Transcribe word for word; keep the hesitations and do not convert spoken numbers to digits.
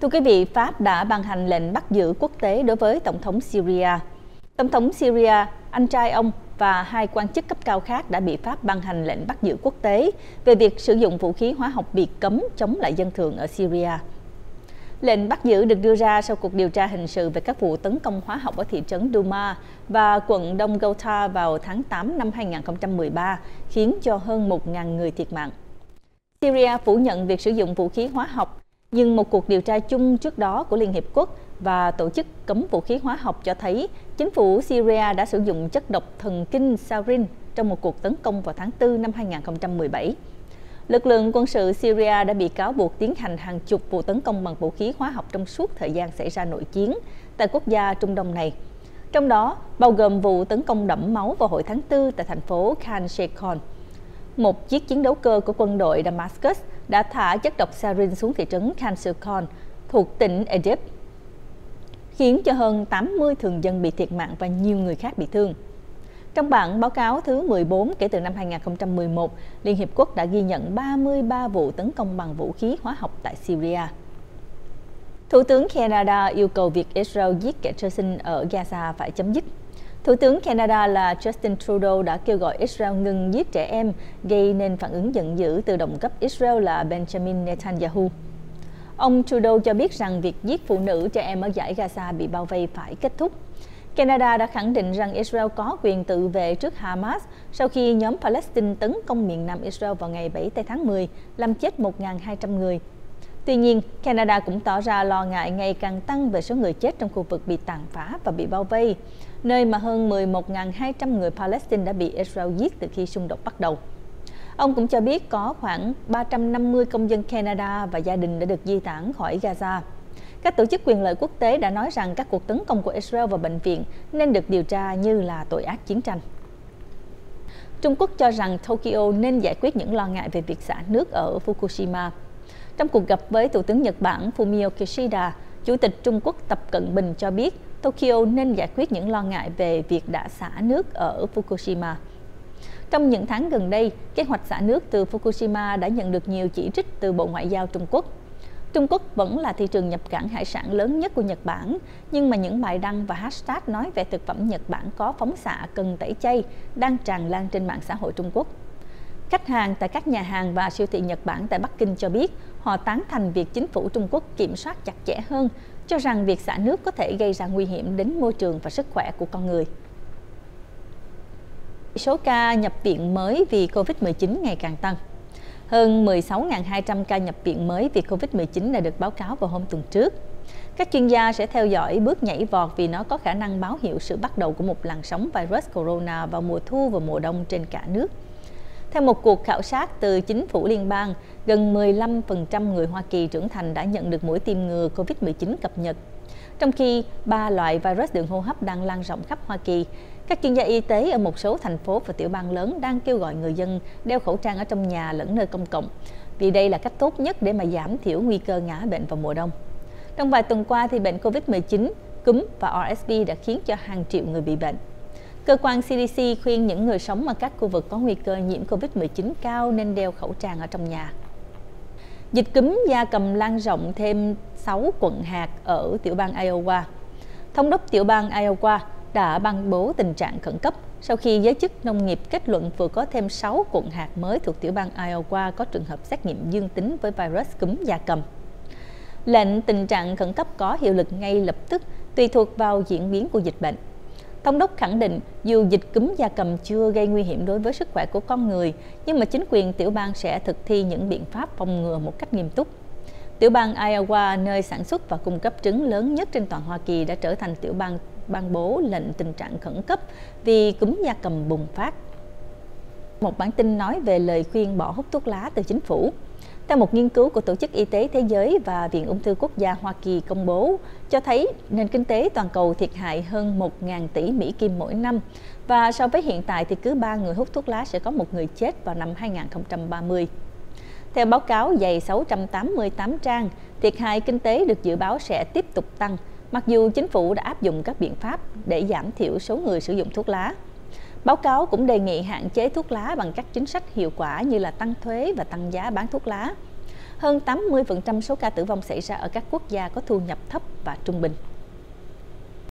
Thưa quý vị, Pháp đã ban hành lệnh bắt giữ quốc tế đối với Tổng thống Syria. Tổng thống Syria, anh trai ông và hai quan chức cấp cao khác đã bị Pháp ban hành lệnh bắt giữ quốc tế về việc sử dụng vũ khí hóa học bị cấm chống lại dân thường ở Syria. Lệnh bắt giữ được đưa ra sau cuộc điều tra hình sự về các vụ tấn công hóa học ở thị trấn Douma và quận Đông Ghouta vào tháng tám năm hai nghìn không trăm mười ba, khiến cho hơn một nghìn người thiệt mạng. Syria phủ nhận việc sử dụng vũ khí hóa học, nhưng một cuộc điều tra chung trước đó của Liên Hiệp Quốc và Tổ chức Cấm Vũ khí Hóa học cho thấy chính phủ Syria đã sử dụng chất độc thần kinh sarin trong một cuộc tấn công vào tháng tư năm hai nghìn không trăm mười bảy. Lực lượng quân sự Syria đã bị cáo buộc tiến hành hàng chục vụ tấn công bằng vũ khí hóa học trong suốt thời gian xảy ra nội chiến tại quốc gia Trung Đông này. Trong đó, bao gồm vụ tấn công đẫm máu vào hồi tháng tư tại thành phố Khan Sheikhoun. Một chiếc chiến đấu cơ của quân đội Damascus đã thả chất độc sarin xuống thị trấn Khan Sheikhoun thuộc tỉnh Idlib, khiến cho hơn tám mươi thường dân bị thiệt mạng và nhiều người khác bị thương. Trong bản báo cáo thứ mười bốn kể từ năm hai nghìn không trăm mười một, Liên Hiệp Quốc đã ghi nhận ba mươi ba vụ tấn công bằng vũ khí hóa học tại Syria. Thủ tướng Canada yêu cầu việc Israel giết kẻ sơ sinh ở Gaza phải chấm dứt. Thủ tướng Canada là Justin Trudeau đã kêu gọi Israel ngừng giết trẻ em, gây nên phản ứng giận dữ từ đồng cấp Israel là Benjamin Netanyahu. Ông Trudeau cho biết rằng việc giết phụ nữ, trẻ em ở dải Gaza bị bao vây phải kết thúc. Canada đã khẳng định rằng Israel có quyền tự vệ trước Hamas sau khi nhóm Palestine tấn công miền Nam Israel vào ngày bảy tây tháng mười, làm chết một nghìn hai trăm người. Tuy nhiên, Canada cũng tỏ ra lo ngại ngày càng tăng về số người chết trong khu vực bị tàn phá và bị bao vây, nơi mà hơn mười một nghìn hai trăm người Palestine đã bị Israel giết từ khi xung đột bắt đầu. Ông cũng cho biết có khoảng ba trăm năm mươi công dân Canada và gia đình đã được di tản khỏi Gaza. Các tổ chức quyền lợi quốc tế đã nói rằng các cuộc tấn công của Israel vào bệnh viện nên được điều tra như là tội ác chiến tranh. Trung Quốc cho rằng Tokyo nên giải quyết những lo ngại về việc xả nước ở Fukushima. Trong cuộc gặp với Thủ tướng Nhật Bản Fumio Kishida, Chủ tịch Trung Quốc Tập Cận Bình cho biết Tokyo nên giải quyết những lo ngại về việc đã xả nước ở Fukushima. Trong những tháng gần đây, kế hoạch xả nước từ Fukushima đã nhận được nhiều chỉ trích từ Bộ Ngoại giao Trung Quốc. Trung Quốc vẫn là thị trường nhập cảng hải sản lớn nhất của Nhật Bản, nhưng mà những bài đăng và hashtag nói về thực phẩm Nhật Bản có phóng xạ cần tẩy chay đang tràn lan trên mạng xã hội Trung Quốc. Khách hàng tại các nhà hàng và siêu thị Nhật Bản tại Bắc Kinh cho biết họ tán thành việc chính phủ Trung Quốc kiểm soát chặt chẽ hơn, cho rằng việc xả nước có thể gây ra nguy hiểm đến môi trường và sức khỏe của con người. Số ca nhập viện mới vì Covid mười chín ngày càng tăng. Hơn mười sáu nghìn hai trăm ca nhập viện mới vì Covid mười chín đã được báo cáo vào hôm tuần trước. Các chuyên gia sẽ theo dõi bước nhảy vọt vì nó có khả năng báo hiệu sự bắt đầu của một làn sóng virus corona vào mùa thu và mùa đông trên cả nước. Theo một cuộc khảo sát từ chính phủ liên bang, gần mười lăm phần trăm người Hoa Kỳ trưởng thành đã nhận được mũi tiêm ngừa Covid mười chín cập nhật. Trong khi ba loại virus đường hô hấp đang lan rộng khắp Hoa Kỳ, các chuyên gia y tế ở một số thành phố và tiểu bang lớn đang kêu gọi người dân đeo khẩu trang ở trong nhà lẫn nơi công cộng, vì đây là cách tốt nhất để mà giảm thiểu nguy cơ ngã bệnh vào mùa đông. Trong vài tuần qua, thì bệnh Covid mười chín, cúm và R S V đã khiến cho hàng triệu người bị bệnh. Cơ quan C D C khuyên những người sống ở các khu vực có nguy cơ nhiễm Covid mười chín cao nên đeo khẩu trang ở trong nhà. Dịch cúm gia cầm lan rộng thêm sáu quận hạt ở tiểu bang Iowa. Thống đốc tiểu bang Iowa đã ban bố tình trạng khẩn cấp sau khi giới chức nông nghiệp kết luận vừa có thêm sáu quận hạt mới thuộc tiểu bang Iowa có trường hợp xét nghiệm dương tính với virus cúm gia cầm. Lệnh tình trạng khẩn cấp có hiệu lực ngay lập tức tùy thuộc vào diễn biến của dịch bệnh. Thống đốc khẳng định dù dịch cúm gia cầm chưa gây nguy hiểm đối với sức khỏe của con người, nhưng mà chính quyền tiểu bang sẽ thực thi những biện pháp phòng ngừa một cách nghiêm túc. Tiểu bang Iowa, nơi sản xuất và cung cấp trứng lớn nhất trên toàn Hoa Kỳ, đã trở thành tiểu bang ban bố lệnh tình trạng khẩn cấp vì cúm gia cầm bùng phát. Một bản tin nói về lời khuyên bỏ hút thuốc lá từ chính phủ. Theo một nghiên cứu của Tổ chức Y tế Thế giới và Viện Ung thư Quốc gia Hoa Kỳ công bố, cho thấy nền kinh tế toàn cầu thiệt hại hơn một nghìn tỷ Mỹ Kim mỗi năm. Và so với hiện tại thì cứ ba người hút thuốc lá sẽ có một người chết vào năm hai nghìn không trăm ba mươi. Theo báo cáo dày sáu trăm tám mươi tám trang, thiệt hại kinh tế được dự báo sẽ tiếp tục tăng, mặc dù chính phủ đã áp dụng các biện pháp để giảm thiểu số người sử dụng thuốc lá. Báo cáo cũng đề nghị hạn chế thuốc lá bằng các chính sách hiệu quả như là tăng thuế và tăng giá bán thuốc lá. hơn tám mươi phần trăm số ca tử vong xảy ra ở các quốc gia có thu nhập thấp và trung bình.